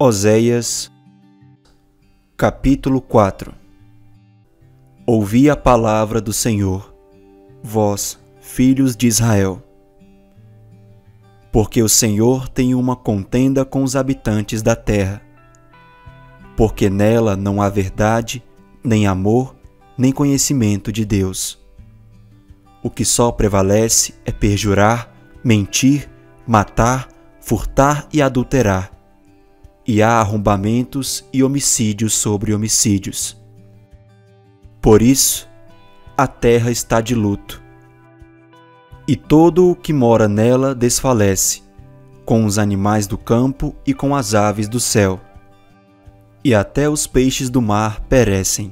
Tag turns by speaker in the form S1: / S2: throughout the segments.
S1: Oséias, capítulo 4. Ouvi a palavra do Senhor, vós, filhos de Israel. Porque o Senhor tem uma contenda com os habitantes da terra, porque nela não há verdade, nem amor, nem conhecimento de Deus. O que só prevalece é perjurar, mentir, matar, furtar e adulterar. E há arrombamentos e homicídios sobre homicídios. Por isso, a terra está de luto, e todo o que mora nela desfalece, com os animais do campo e com as aves do céu, e até os peixes do mar perecem.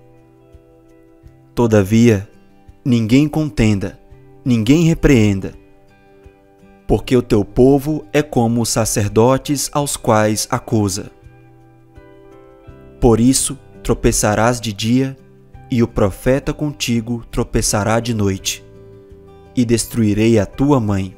S1: Todavia, ninguém contenda, ninguém repreenda, porque o teu povo é como os sacerdotes aos quais acusa. Por isso tropeçarás de dia, e o profeta contigo tropeçará de noite, e destruirei a tua mãe.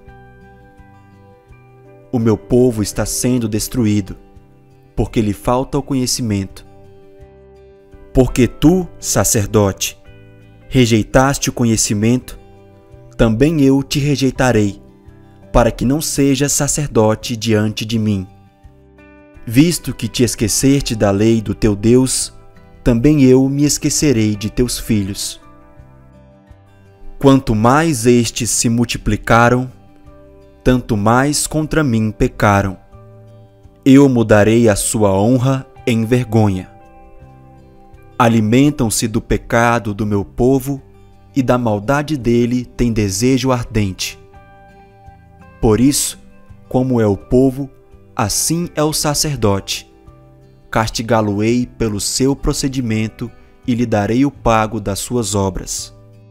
S1: O meu povo está sendo destruído, porque lhe falta o conhecimento. Porque tu, sacerdote, rejeitaste o conhecimento, também eu te rejeitarei, para que não sejas sacerdote diante de mim. Visto que te esqueceste da lei do teu Deus, também eu me esquecerei de teus filhos. Quanto mais estes se multiplicaram, tanto mais contra mim pecaram. Eu mudarei a sua honra em vergonha. Alimentam-se do pecado do meu povo, e da maldade dele têm desejo ardente. Por isso, como é o povo, assim é o sacerdote. Castigá-lo-ei pelo seu procedimento e lhe darei o pago das suas obras.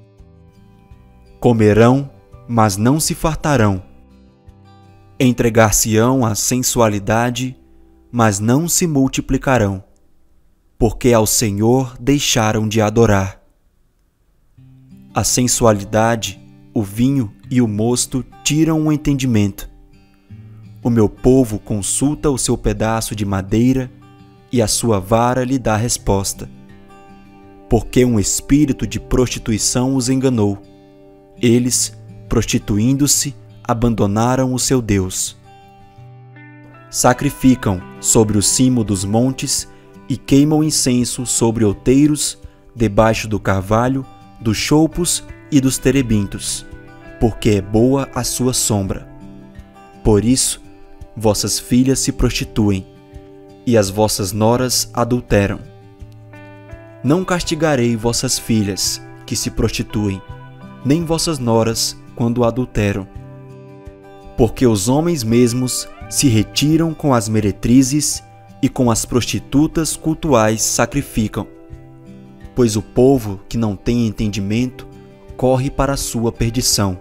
S1: Comerão, mas não se fartarão. Entregar-se-ão à sensualidade, mas não se multiplicarão, porque ao Senhor deixaram de adorar. A sensualidade, o vinho e o mosto tiram o entendimento. O meu povo consulta o seu pedaço de madeira, e a sua vara lhe dá resposta. Porque um espírito de prostituição os enganou. Eles, prostituindo-se, abandonaram o seu Deus. Sacrificam sobre o cimo dos montes e queimam incenso sobre outeiros, debaixo do carvalho, dos choupos e dos terebintos, porque é boa a sua sombra. Por isso, vossas filhas se prostituem, e as vossas noras adulteram. Não castigarei vossas filhas, que se prostituem, nem vossas noras, quando adulteram. Porque os homens mesmos se retiram com as meretrizes, e com as prostitutas cultuais sacrificam. Pois o povo que não tem entendimento corre para a sua perdição.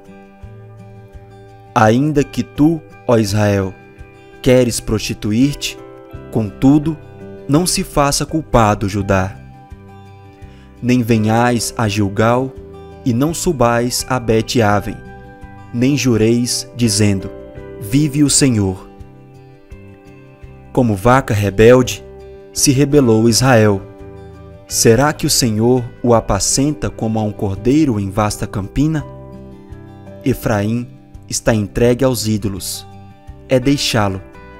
S1: Ainda que tu, ó Israel, queres prostituir-te, contudo, não se faça culpado, Judá. Nem venhais a Gilgal, e não subais a Bet-Aven, nem jureis, dizendo, vive o Senhor. Como vaca rebelde, se rebelou Israel. Será que o Senhor o apacenta como a um cordeiro em vasta campina? Efraim está entregue aos ídolos. É deixá-lo.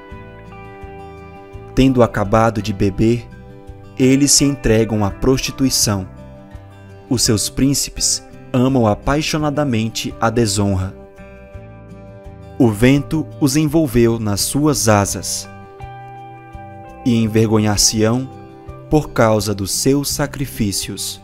S1: Tendo acabado de beber, eles se entregam à prostituição. Os seus príncipes amam apaixonadamente a desonra. O vento os envolveu nas suas asas, e envergonhar-se-ão por causa dos seus sacrifícios.